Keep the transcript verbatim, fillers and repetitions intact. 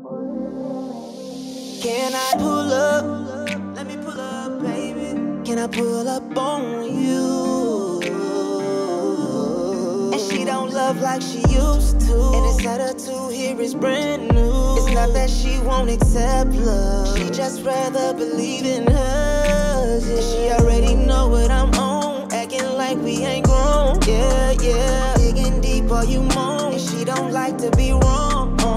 Can I pull up? Let me pull up, baby. Can I pull up on you? And she don't love like she used to. And inside her to here is brand new. It's not that she won't accept love, she just rather believe in hers. Yeah, she already know what I'm on, acting like we ain't grown. Yeah, yeah, digging deep while you moan. And she don't like to be wrong.